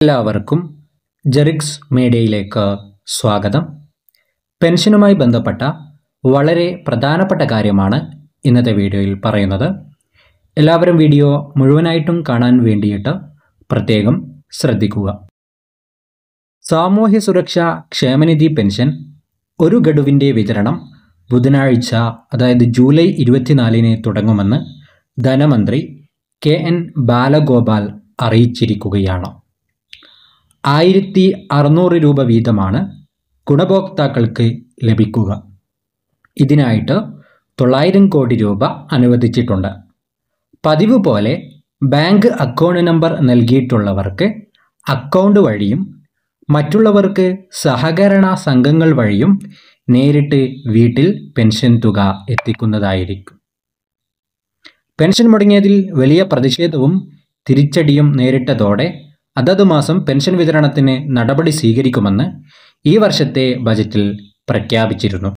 എല്ലാവർക്കും ജെറിക്സ് മീഡിയയിലേക്ക് സ്വാഗതം. പെൻഷനുമായി ബന്ധപ്പെട്ട വളരെ പ്രധാനപ്പെട്ട കാര്യമാണ് ഇന്നത്തെ വീഡിയോയിൽ പറയുന്നത്. എല്ലാവരും വീഡിയോ മുഴുവനായിട്ടും കാണാൻ വേണ്ടിയിട്ട് പ്രത്യേകം ശ്രദ്ധിക്കുക. സാമൂഹ്യ സുരക്ഷാ ക്ഷേമനിധി പെൻഷൻ ഒരു ഗഡുവിൻ്റെ വിതരണം ബുധനാഴ്ച അതായത് ജൂലൈ 24 തുടങ്ങുമെന്ന് ധനമന്ത്രി KN ബാലഗോപാൽ അറിയിച്ചിരിക്കുകയാണ്. 1600 രൂപ വീതമാണ് ഗുണഭോക്താക്കൾക്ക് ലഭിക്കുക. ഇതിനായിട്ട് 900 കോടി രൂപ അനുവദിച്ചിട്ടുണ്ട്. പതിവ് പോലെ ബാങ്ക് അക്കൗണ്ട് നമ്പർ നൽകിയിട്ടുള്ളവർക്ക് അക്കൗണ്ട് വഴിയും മറ്റുള്ളവർക്ക് സഹകരണ സംഘങ്ങൾ വഴിയും നേരിട്ട് വീട്ടിൽ പെൻഷൻ തുക എത്തിക്കുന്നതായിരിക്കും. പെൻഷൻ മുടങ്ങിയതിൽ വലിയ പ്രതിഷേധവും തിരിച്ചടിയും നേരിട്ടതോടെ അതത് മാസം പെൻഷൻ വിതരണത്തിന് നടപടി സ്വീകരിക്കുമെന്ന് ഈ വർഷത്തെ ബജറ്റിൽ പ്രഖ്യാപിച്ചിരുന്നു.